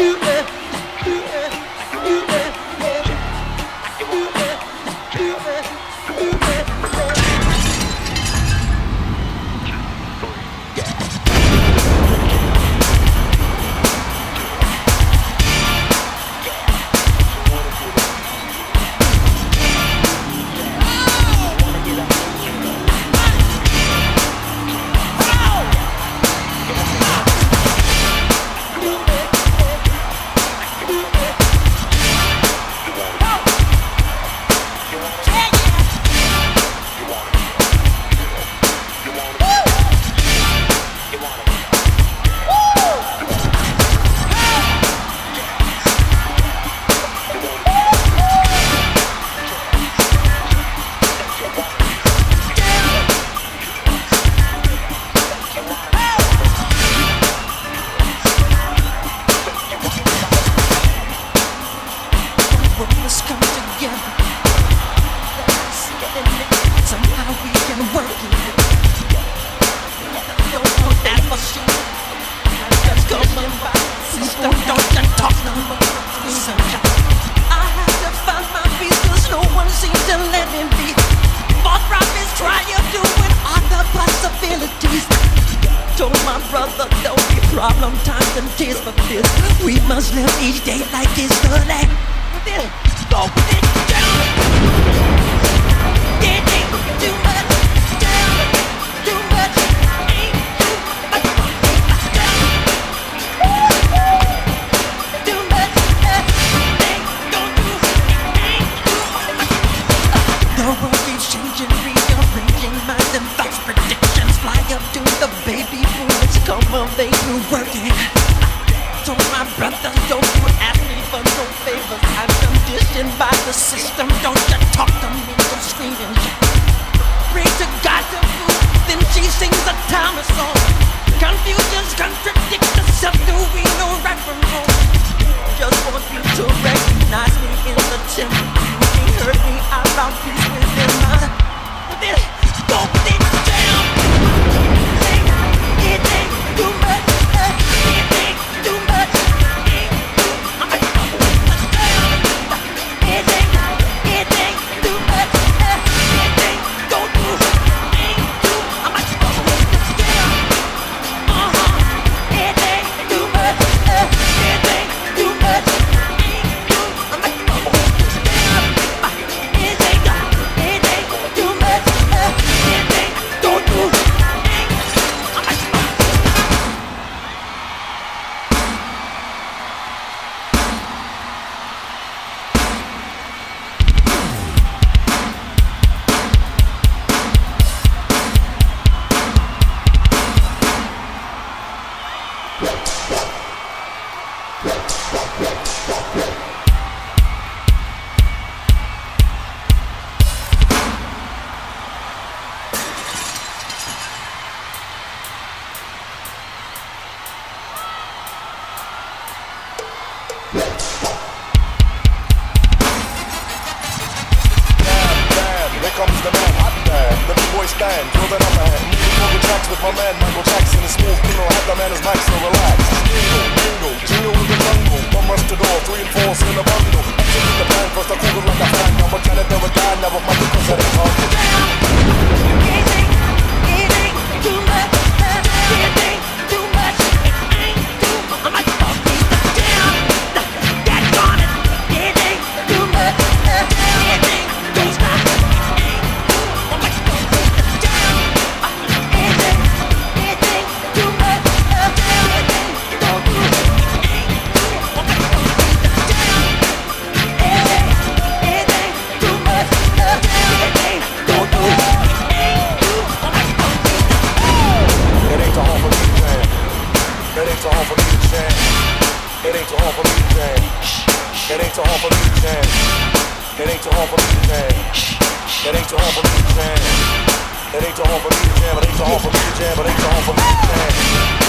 Problem times and tears for fears. We must live each day like it's the last. Go with it down. It ain't too much down. Too much ain't too much down. Too much ain't don't do ain't too much. The world keeps changing, rearranging minds and thoughts, predictions fly up to the baby boomers. Come on, they do working. So my brothers, don't you ask me for no favors. I'm conditioned by the system. Don't you talk to me, don't scream and shout. Pray to God to food, then she sings a Thomas song. Confusions contradict themselves. Do we know right from wrong? Just want you to recognize me in the temple. You ain't heard me out loud, peace within my. Go with it down. It ain't too much. It ain't too much. It ain't too much. It ain't don't do ain't too much. It ain't too much. It ain't too much. It ain't too hard for me to jam. It ain't too hard for me to jam. It ain't too hard for me to jam. It ain't too hard for me to jam. It ain't too hard for me to jam.